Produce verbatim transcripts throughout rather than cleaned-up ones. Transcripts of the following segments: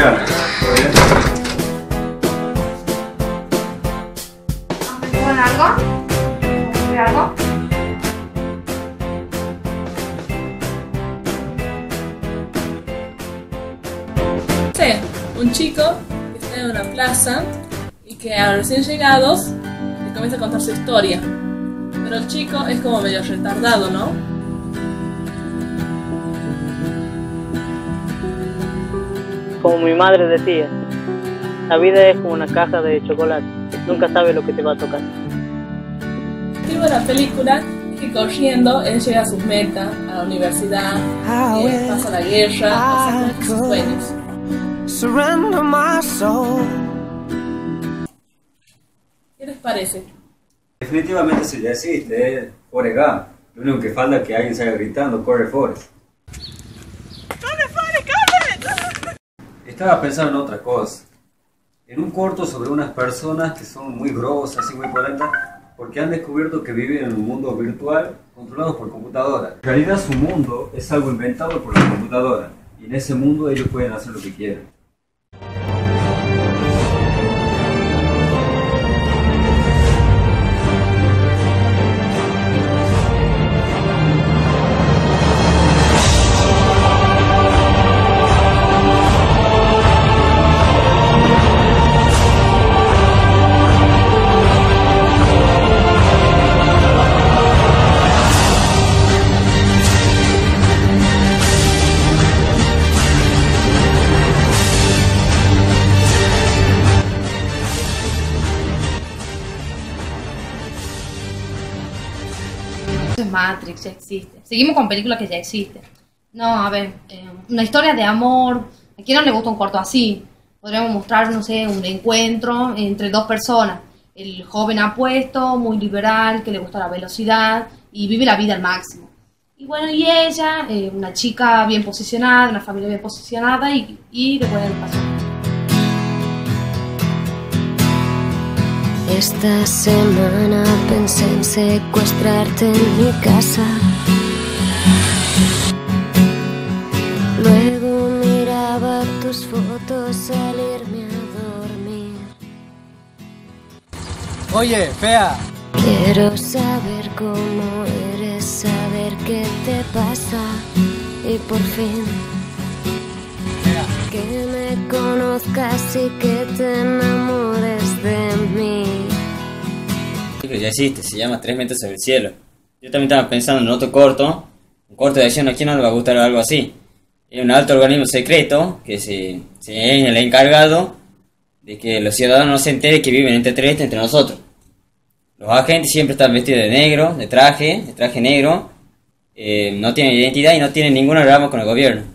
Adrián. ¿Todo bien? ¿Me toman algo? ¿Me algo? Sí, un chico que está en una plaza y que a los recién llegados le comienza a contar su historia. Pero el chico es como medio retardado, ¿no? Como mi madre decía, la vida es como una caja de chocolate, nunca sabes lo que te va a tocar. El objetivo de la película es que corriendo él llega a sus metas, a la universidad, eh, pasa la guerra, pasa con sus sueños. ¿Qué les parece? Definitivamente eso ya existe, es Forrest Gump. Lo único que falta es que alguien salga gritando, corre Forrest. ¡Corre Forrest, corre! Estaba pensando en otra cosa. En un corto sobre unas personas que son muy grosas y muy violentas porque han descubierto que viven en un mundo virtual controlado por computadoras. En realidad su mundo es algo inventado por la computadora y en ese mundo ellos pueden hacer lo que quieran. Matrix ya existe. Seguimos con películas que ya existen. No, a ver, eh, una historia de amor. ¿A quién no le gusta un corto así? Podríamos mostrar, no sé, un encuentro entre dos personas. El joven apuesto, muy liberal, que le gusta la velocidad y vive la vida al máximo. Y bueno, y ella, eh, una chica bien posicionada, una familia bien posicionada y, y después del paso. Esta semana pensé en secuestrarte en mi casa. Luego miraba tus fotos al irme a dormir. Oye, fea. Quiero saber cómo eres, saber qué te pasa y por fin Fea. que me conozcas y que te enamores de mí. Ya existe, se llama Tres metros sobre el cielo. Yo también estaba pensando en otro corto, un corto de acción. ¿A quién no le va a gustar algo así? Es un alto organismo secreto que se, se es el encargado de que los ciudadanos no se enteren que viven entre tres entre nosotros. Los agentes siempre están vestidos de negro, de traje, de traje negro, eh, no tienen identidad y no tienen ninguna rama con el gobierno.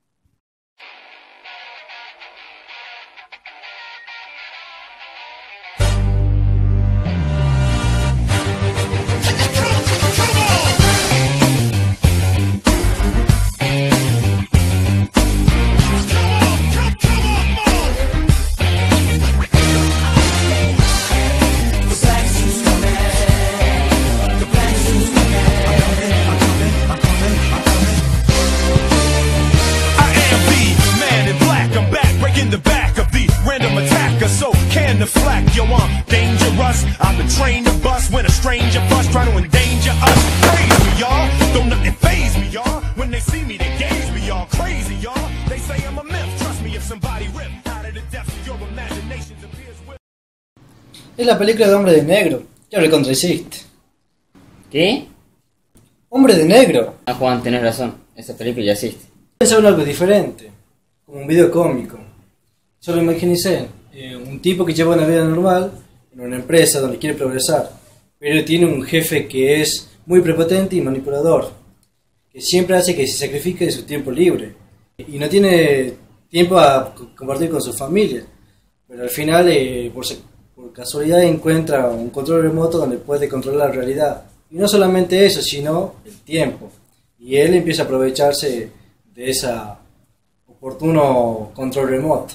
Es la película de Hombre de Negro. Ya lo contrahiciste. ¿Qué? Hombre de Negro. Ah, Juan, tenés razón. Esa película ya existe. Pensaba en algo diferente, como un video cómico. Solo imagínense, eh, un tipo que lleva una vida normal en una empresa donde quiere progresar, pero tiene un jefe que es muy prepotente y manipulador, que siempre hace que se sacrifique de su tiempo libre y no tiene tiempo a compartir con su familia, pero al final, eh, por, por casualidad, encuentra un control remoto donde puede controlar la realidad. Y no solamente eso, sino el tiempo. Y él empieza a aprovecharse de ese oportuno control remoto.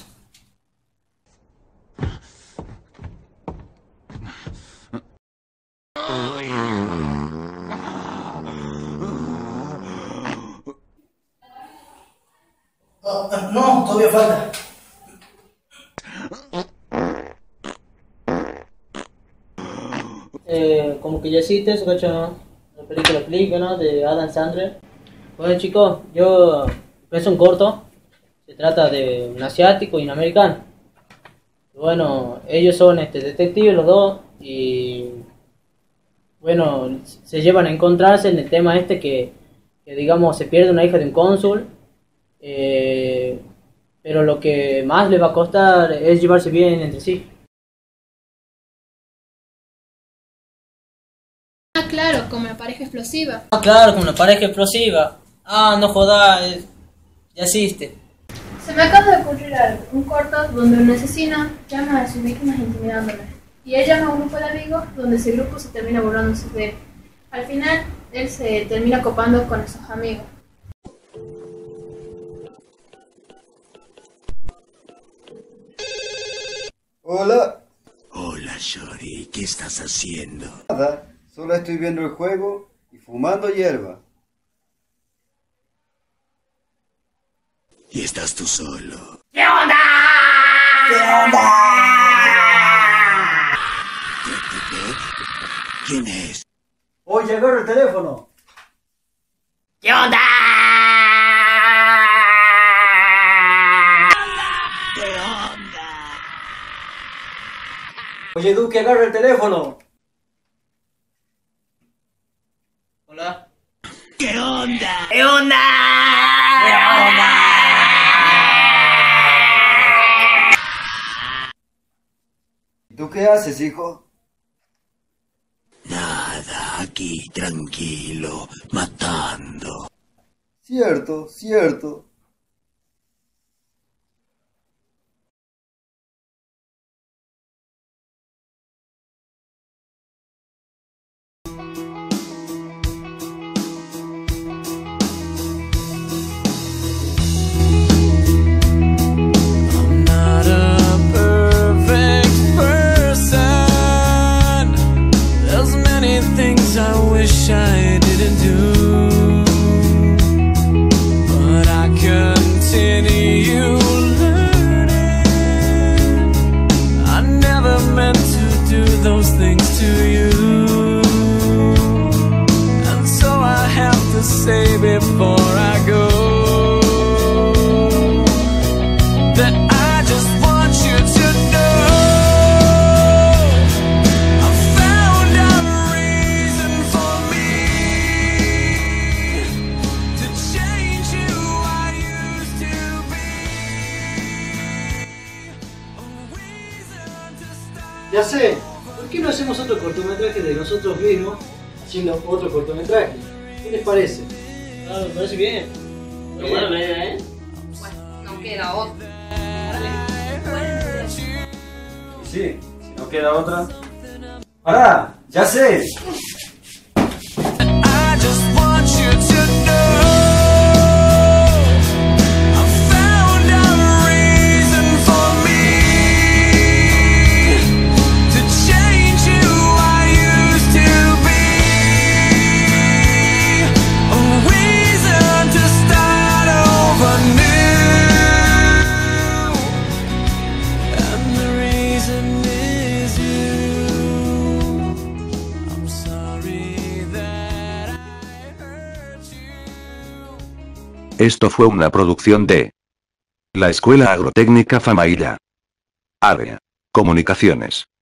No, todavía falta. como que ya existe, eso cacho, la película Click, ¿no? De Adam Sandler. Bueno chicos, yo empecé un corto, se trata de un asiático y un americano. Bueno, ellos son este, detectives los dos y bueno, se llevan a encontrarse en el tema este que, que digamos se pierde una hija de un cónsul, eh, pero lo que más les va a costar es llevarse bien entre sí. Ah, claro, como la pareja explosiva. Ah, claro, como una pareja explosiva. Ah, no jodas, eh, ya existe. Se me acaba de ocurrir algo, un corto donde un asesino llama a sus víctimas intimidándolas. Y él llama a un grupo de amigos donde ese grupo se termina burlándose de él. Al final, él se termina copando con esos amigos. Hola. Hola, Shori, ¿qué estás haciendo? Nada, solo estoy viendo el juego y fumando hierba. Y estás tú solo. ¿Qué onda? ¿Qué onda? ¿Qué, qué, qué? ¿Quién es? Oye, agarra el teléfono. ¿Qué onda? ¿Qué onda? Oye, Duque, agarra el teléfono. Hola. ¿Qué onda? ¿Qué onda? ¿Qué onda? ¿Tú qué haces, hijo? Nada, aquí tranquilo, matando. Cierto, cierto. I wish I didn't do, but I continue learning. I never meant to do those things to you, and so I have to say before I go that I just want you to know. Ya sé, ¿por qué no hacemos otro cortometraje de nosotros mismos haciendo otro cortometraje? ¿Qué les parece? Ah, me parece bien. Pero buena la idea, ¿eh? Bueno, no queda otro. Y sí, si no queda otra. ¡Pará! ¡Ya sé! I just want you to know. Esto fue una producción de la Escuela Agrotécnica Famailla. Área. Comunicaciones.